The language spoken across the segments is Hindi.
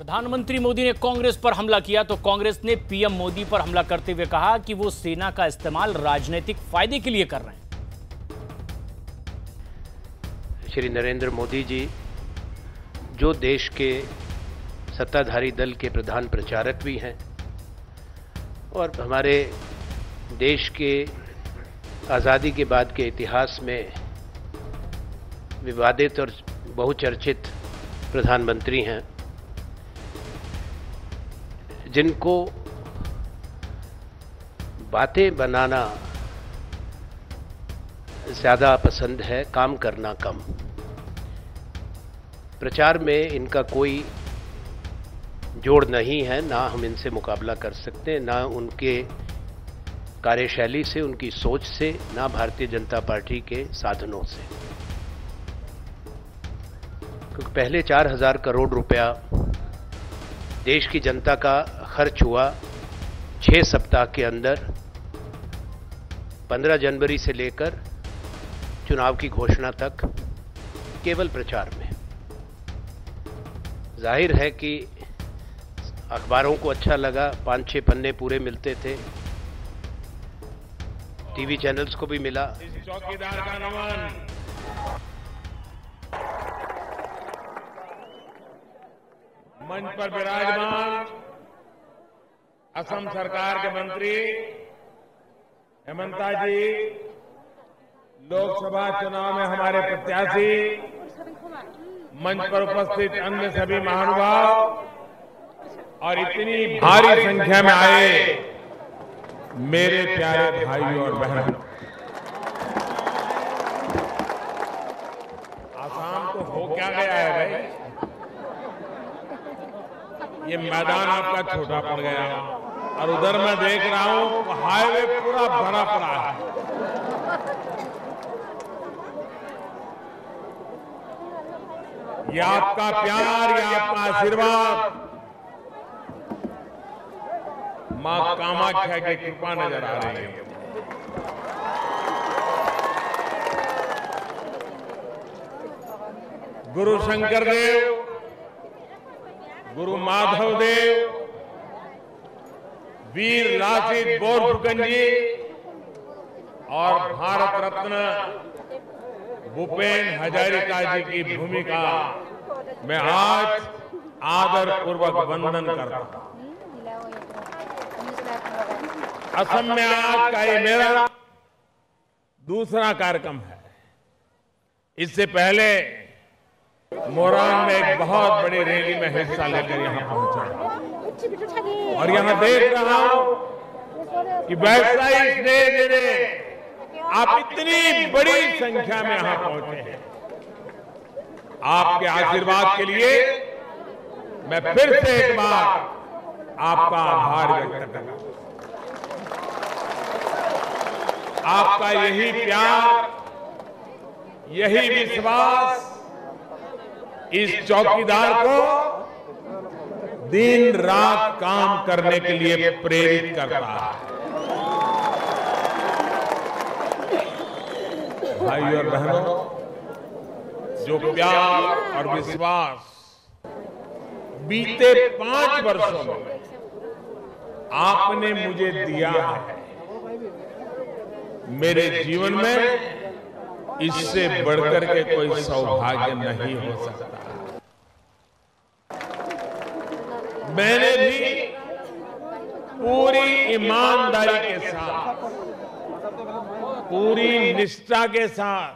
प्रधानमंत्री मोदी ने कांग्रेस पर हमला किया तो कांग्रेस ने पीएम मोदी पर हमला करते हुए कहा कि वो सेना का इस्तेमाल राजनीतिक फायदे के लिए कर रहे हैं। श्री नरेंद्र मोदी जी जो देश के सत्ताधारी दल के प्रधान प्रचारक भी हैं और हमारे देश के आज़ादी के बाद के इतिहास में विवादित और बहुचर्चित प्रधानमंत्री हैं, जिनको बातें बनाना ज़्यादा पसंद है, काम करना कम। प्रचार में इनका कोई जोड़ नहीं है, ना हम इनसे मुकाबला कर सकते, ना उनके कार्यशैली से, उनकी सोच से, ना भारतीय जनता पार्टी के साधनों से। क्योंकि पहले 4,000 करोड़ रुपया देश की जनता का खर्च हुआ 6 सप्ताह के अंदर, 15 जनवरी से लेकर चुनाव की घोषणा तक, केवल प्रचार में। जाहिर है कि अखबारों को अच्छा लगा, 5-6 पन्ने पूरे मिलते थे, टीवी चैनल्स को भी मिला। चौकीदार का नमन। मंच पर विराजमान असम सरकार के मंत्री हेमंता जी, लोकसभा चुनाव में हमारे प्रत्याशी, मंच पर उपस्थित अन्य सभी महानुभाव और इतनी भारी संख्या में आए मेरे प्यारे भाइयों और बहनों, आसाम तो हो क्या गया है भाई, ये मैदान आपका छोटा पड़ गया और उधर मैं देख रहा हूं हाईवे पूरा भरा पड़ा है। ये आपका प्यार, ये आपका आशीर्वाद, मां कामाख्या की कृपा नजर आ रही है। गुरु शंकर देव, गुरु माधव देव, वीर लासित बोरफुकन जी और भारत रत्न भूपेन हजारिका जी की भूमिका मैं आज आदर पूर्वक वंदन करता हूं। असम में आज का ये मेरा दूसरा कार्यक्रम है। इससे पहले मोरान में एक बहुत बड़ी रैली में हिस्सा लेकर यहां पहुंचा और यहां देख रहा हूं कि वैसा ही स्नेह आप इतनी बड़ी संख्या में यहां पहुंचे हैं। आपके आशीर्वाद के लिए मैं फिर से एक बार आपका आभार व्यक्त करता हूं। आपका यही प्यार, यही विश्वास इस चौकीदार को दिन रात काम करने के लिए प्रेरित करता है। भाइयों और बहनों, जो प्यार और विश्वास बीते 5 वर्षों में आपने मुझे दिया है, मेरे जीवन में इससे बढ़कर के कोई सौभाग्य नहीं हो सकता। मैंने भी पूरी ईमानदारी के साथ, पूरी निष्ठा के साथ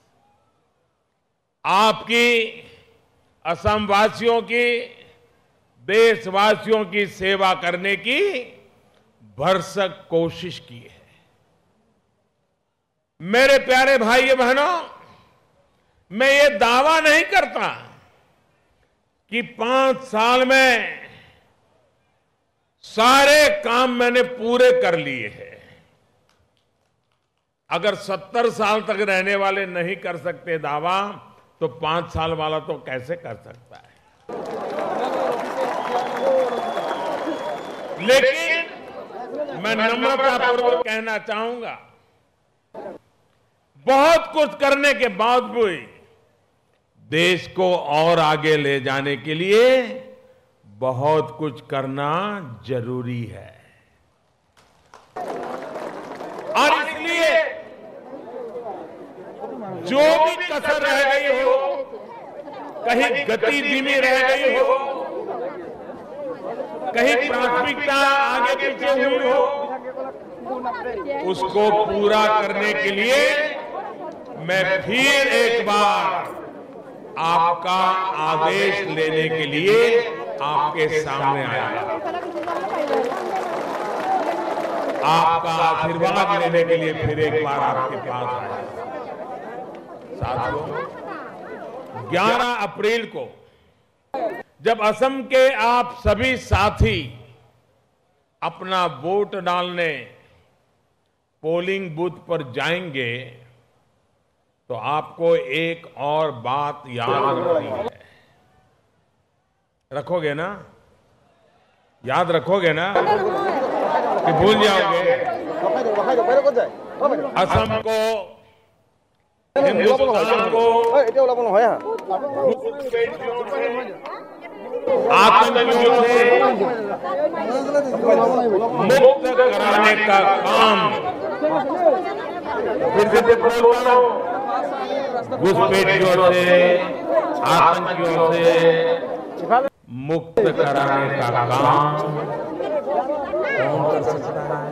आपकी, असम वासियों की, देशवासियों की सेवा करने की भरसक कोशिश की है। मेरे प्यारे भाइयों बहनों, मैं ये दावा नहीं करता कि 5 साल में सारे काम मैंने पूरे कर लिए हैं। अगर 70 साल तक रहने वाले नहीं कर सकते दावा, तो 5 साल वाला तो कैसे कर सकता है। लेकिन मैं नम्रतापूर्वक कहना चाहूंगा, बहुत कुछ करने के बाद भी देश को और आगे ले जाने के लिए बहुत कुछ करना जरूरी है और इसलिए जो भी कसर रह गई हो, कहीं गति धीमी रह गई हो, कहीं प्राथमिकता आगे पीछे हुई हो, उसको पूरा करने के लिए मैं फिर एक बार आपका आदेश लेने के लिए आपके सामने आया, आपका आशीर्वाद लेने के लिए फिर एक बार आपके पास आया। साथियों, 11 अप्रैल को जब असम के आप सभी साथी अपना वोट डालने पोलिंग बूथ पर जाएंगे तो आपको एक और बात याद रखनी है। रखोगे ना? याद रखोगे ना कि भूल जाओगे? असम को, हिंदुस्तान को आतंकियों से मुक्त कराने का काम, फिर से बोलता हूं, घुसपैठियों से, आतंकियों से मुक्त कराने का काम कौन कर सकता है?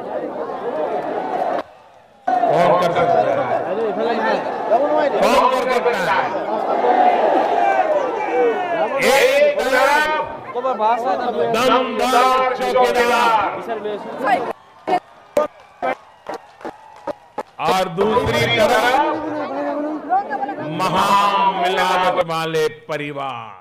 कौन कर सकता है? कौन कर सकता है? एक तरफ दमदार चौकीदार और दूसरी तरफ महामिलावट वाले परिवार।